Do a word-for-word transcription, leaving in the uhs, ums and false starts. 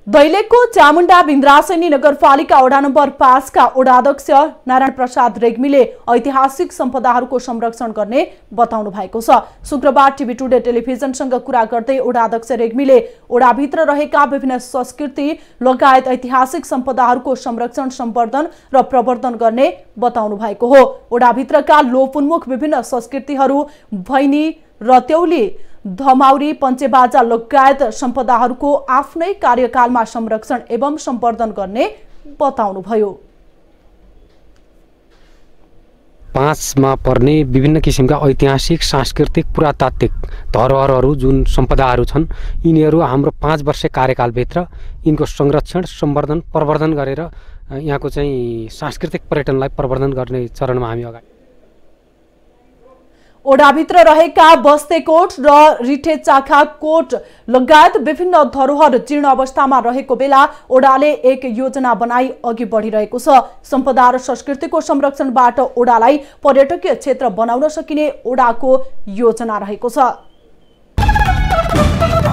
दैलेखको चामुण्डा बिन्द्रासैनी नगरपालिका वडा नम्बर पाँच का वडाध्यक्ष नारायण प्रसाद रेग्मीले ऐतिहासिक सम्पदाहरूको संरक्षण गर्ने बताउनु भएको छ। शुक्रबार टिभी टुडे टेलिभिजनसँग कुरा गर्दै वडाध्यक्ष रेग्मीले वडाभित्र रहेका विभिन्न संस्कृति लगायत ऐतिहासिक सम्पदाहरूको संरक्षण सम्वर्धन र प्रवर्धन गर्ने बताउनु भएको हो। वडाभित्रका लोपोन्मुख विभिन्न संस्कृतिहरू भैनी रत्यौली धमाउरी पञ्चेबाजा लगायत सम्पदाहरूको आफ्नै कार्यकालमा संरक्षण एवं सम्वर्धन गर्ने बताउनुभयो। पाँचमा पर्ने विभिन्न किसिमका ऐतिहासिक सांस्कृतिक पुरातात्विक धरोहरहरू जुन सम्पदाहरू छन् यिनीहरू हाम्रो पाँच वर्ष कार्यकालभित्र यिनको संरक्षण सम्वर्धन प्रवर्धन गरेर यहाँको चाहिँ सांस्कृतिक पर्यटनलाई प्रवर्धन गर्ने चरणमा हामी अगाडि। ओडाभित्र रहेका बस्तेकोट र रिठेचाखा कोट लगायत विभिन्न धरोहर जीर्ण अवस्थामा रहेको बेला ओडाले एक योजना बनाई अघि बढिरहेको छ। सम्पदा र संस्कृतिको संरक्षणबाट ओडालाई पर्यटकीय क्षेत्र बनाउन सकिने ओडाको योजना रहेको छ।